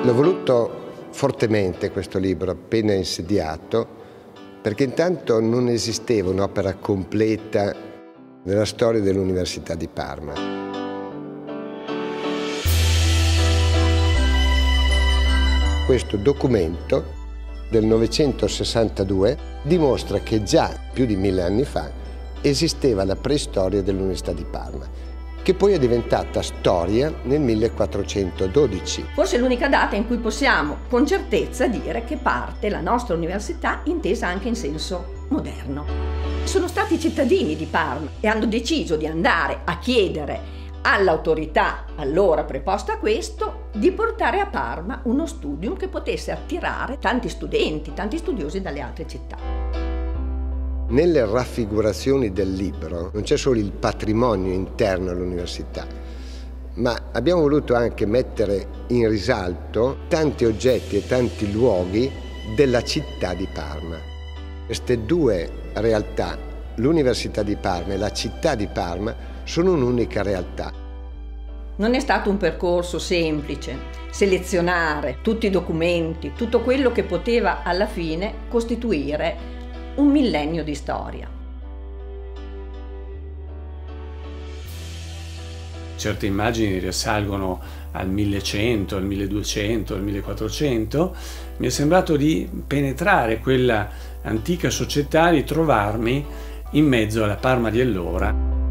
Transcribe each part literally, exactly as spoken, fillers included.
L'ho voluto fortemente questo libro appena insediato, perché intanto non esisteva un'opera completa della storia dell'Università di Parma. Questo documento del novecentosessantadue dimostra che già più di mille anni fa esisteva la preistoria dell'Università di Parma, che poi è diventata storia nel millequattrocentododici. Forse è l'unica data in cui possiamo con certezza dire che parte la nostra università intesa anche in senso moderno. Sono stati i cittadini di Parma e hanno deciso di andare a chiedere all'autorità allora preposta a questo di portare a Parma uno studium che potesse attirare tanti studenti, tanti studiosi dalle altre città. Nelle raffigurazioni del libro non c'è solo il patrimonio interno all'università, ma abbiamo voluto anche mettere in risalto tanti oggetti e tanti luoghi della città di Parma. Queste due realtà, l'Università di Parma e la città di Parma, sono un'unica realtà. Non è stato un percorso semplice selezionare tutti i documenti, tutto quello che poteva alla fine costituire un millennio di storia. Certe immagini risalgono al millecento, al milleduecento, al millequattrocento. Mi è sembrato di penetrare quella antica società, di trovarmi in mezzo alla Parma di allora.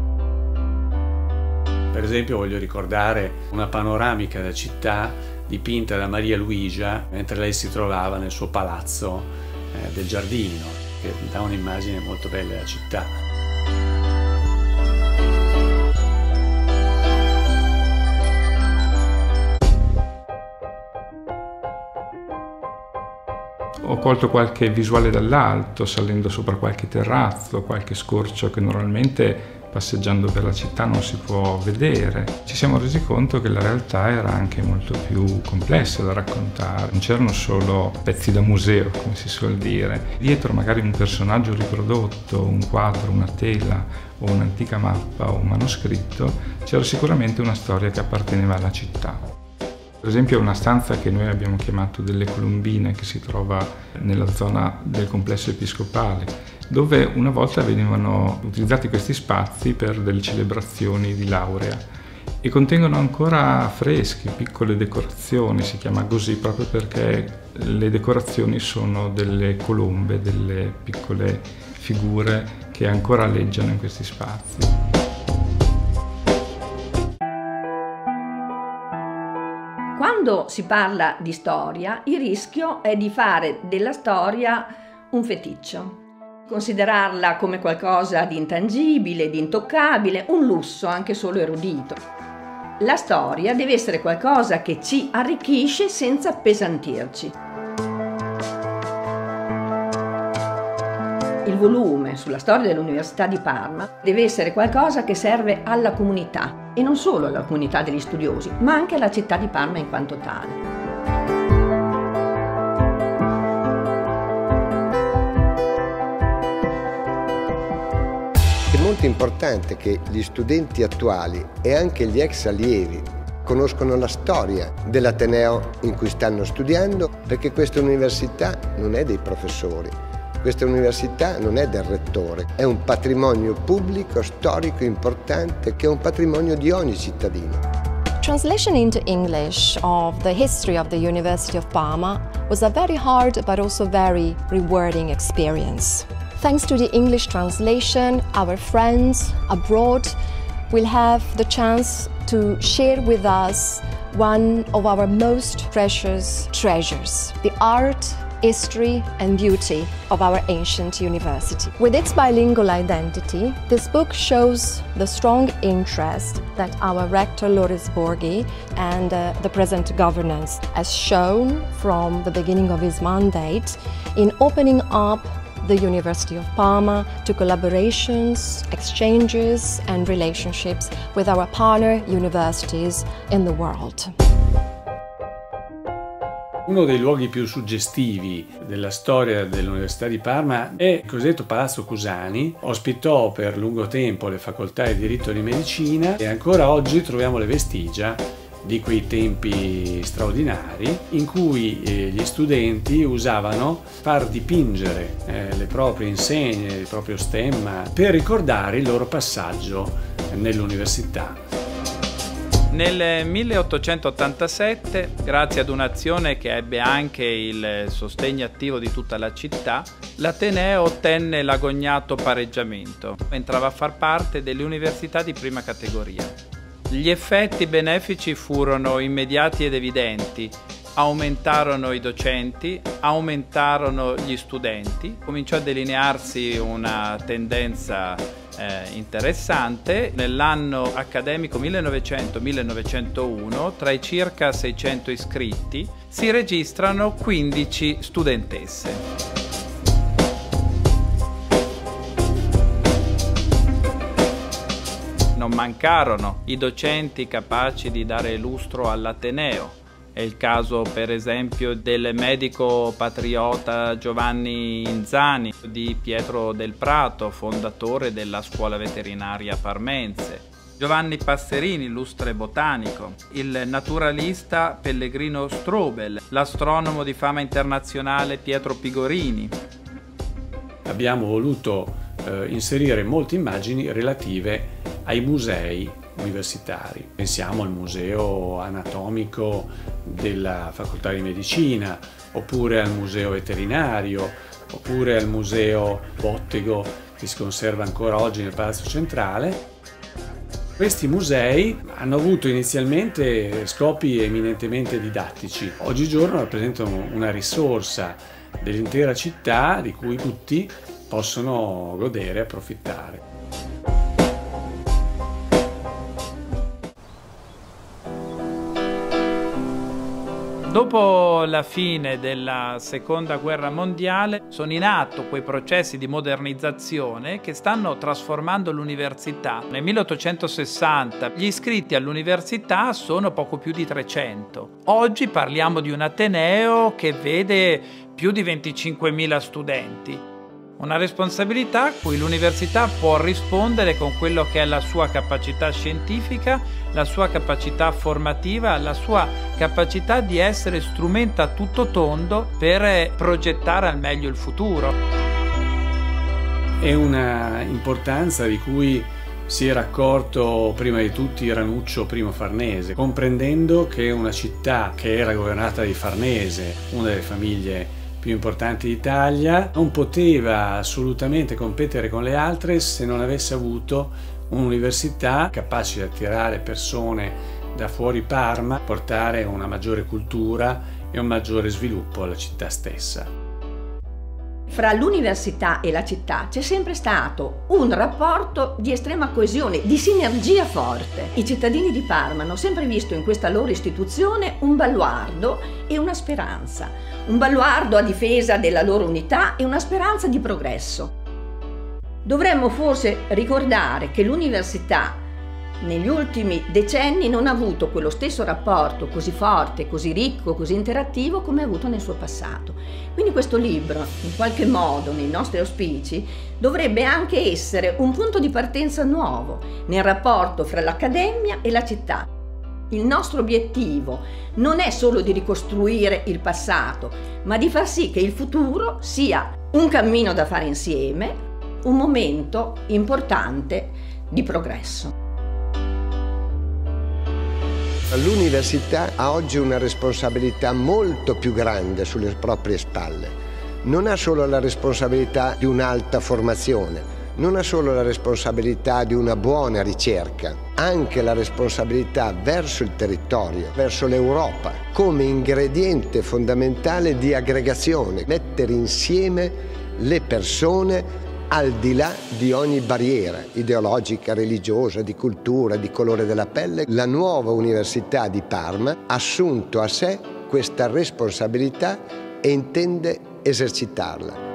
Per esempio voglio ricordare una panoramica della città dipinta da Maria Luigia mentre lei si trovava nel suo palazzo eh, del Giardino, che dà un'immagine molto bella della città. Ho colto qualche visuale dall'alto, salendo sopra qualche terrazzo, qualche scorcio che normalmente passeggiando per la città non si può vedere. Ci siamo resi conto che la realtà era anche molto più complessa da raccontare. Non c'erano solo pezzi da museo, come si suol dire. Dietro magari un personaggio riprodotto, un quadro, una tela o un'antica mappa o un manoscritto, c'era sicuramente una storia che apparteneva alla città. Per esempio una stanza che noi abbiamo chiamato delle Colombine, che si trova nella zona del complesso episcopale, dove una volta venivano utilizzati questi spazi per delle celebrazioni di laurea e contengono ancora affreschi, piccole decorazioni, si chiama così proprio perché le decorazioni sono delle colombe, delle piccole figure che ancora alleggiano in questi spazi. Quando si parla di storia, il rischio è di fare della storia un feticcio, considerarla come qualcosa di intangibile, di intoccabile, un lusso anche solo erudito. La storia deve essere qualcosa che ci arricchisce senza appesantirci. Il volume sulla storia dell'Università di Parma deve essere qualcosa che serve alla comunità, e non solo alla comunità degli studiosi, ma anche alla città di Parma in quanto tale. È molto importante che gli studenti attuali e anche gli ex allievi conoscono la storia dell'Ateneo in cui stanno studiando, perché questa università non è dei professori. Questa università non è del rettore, è un patrimonio pubblico, storico, importante, che è un patrimonio di ogni cittadino. Translation into English of the history of the University of Parma was a very hard but also very rewarding experience. Thanks to the English translation, our friends abroad will have the chance to share with us one of our most precious treasures, the art, history and beauty of our ancient university. With its bilingual identity, this book shows the strong interest that our rector Loris Borghi and uh, the present governance has shown from the beginning of his mandate in opening up the University of Parma to collaborations, exchanges and relationships with our partner universities in the world. Uno dei luoghi più suggestivi della storia dell'Università di Parma è il cosiddetto Palazzo Cusani. Ospitò per lungo tempo le facoltà di diritto e di medicina e ancora oggi troviamo le vestigia di quei tempi straordinari in cui eh, gli studenti usavano far dipingere eh, le proprie insegne, il proprio stemma per ricordare il loro passaggio nell'università. Nel milleottocentottantasette, grazie ad un'azione che ebbe anche il sostegno attivo di tutta la città, l'Ateneo ottenne l'agognato pareggiamento. Entrava a far parte delle università di prima categoria. Gli effetti benefici furono immediati ed evidenti. Aumentarono i docenti, aumentarono gli studenti, cominciò a delinearsi una tendenza eh, interessante. Nell'anno accademico millenovecento millenovecentouno, tra i circa seicento iscritti, si registrano quindici studentesse. Non mancarono i docenti capaci di dare lustro all'Ateneo. È il caso per esempio del medico patriota Giovanni Inzani, di Pietro del Prato, fondatore della scuola veterinaria parmense, Giovanni Passerini, illustre botanico, il naturalista Pellegrino Strobel, l'astronomo di fama internazionale Pietro Pigorini. Abbiamo voluto eh, inserire molte immagini relative ai musei universitari. Pensiamo al museo anatomico della facoltà di medicina, oppure al museo veterinario, oppure al museo bottego che si conserva ancora oggi nel Palazzo Centrale. Questi musei hanno avuto inizialmente scopi eminentemente didattici. Oggigiorno rappresentano una risorsa dell'intera città di cui tutti possono godere e approfittare. Dopo la fine della Seconda Guerra Mondiale sono in atto quei processi di modernizzazione che stanno trasformando l'università. Nel milleottocentosessanta gli iscritti all'università sono poco più di trecento. Oggi parliamo di un ateneo che vede più di venticinquemila studenti. Una responsabilità a cui l'università può rispondere con quello che è la sua capacità scientifica, la sua capacità formativa, la sua capacità di essere strumento a tutto tondo per progettare al meglio il futuro. È una importanza di cui si era accorto prima di tutti Ranuccio Primo Farnese, comprendendo che una città che era governata dai Farnese, una delle famiglie più importanti d'Italia, non poteva assolutamente competere con le altre se non avesse avuto un'università capace di attirare persone da fuori Parma, portare una maggiore cultura e un maggiore sviluppo alla città stessa. Fra l'università e la città c'è sempre stato un rapporto di estrema coesione, di sinergia forte. I cittadini di Parma hanno sempre visto in questa loro istituzione un baluardo e una speranza. Un baluardo a difesa della loro unità e una speranza di progresso. Dovremmo forse ricordare che l'università negli ultimi decenni non ha avuto quello stesso rapporto così forte, così ricco, così interattivo come ha avuto nel suo passato. Quindi questo libro, in qualche modo, nei nostri auspici, dovrebbe anche essere un punto di partenza nuovo nel rapporto fra l'accademia e la città. Il nostro obiettivo non è solo di ricostruire il passato, ma di far sì che il futuro sia un cammino da fare insieme, un momento importante di progresso. L'università ha oggi una responsabilità molto più grande sulle proprie spalle. Non ha solo la responsabilità di un'alta formazione, non ha solo la responsabilità di una buona ricerca, anche la responsabilità verso il territorio, verso l'Europa, come ingrediente fondamentale di aggregazione, mettere insieme le persone al di là di ogni barriera ideologica, religiosa, di cultura, di colore della pelle. La nuova Università di Parma ha assunto a sé questa responsabilità e intende esercitarla.